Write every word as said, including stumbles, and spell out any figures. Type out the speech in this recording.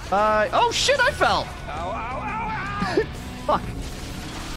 Uh, oh shit, I fell! Ow, ow, ow, ow. Fuck.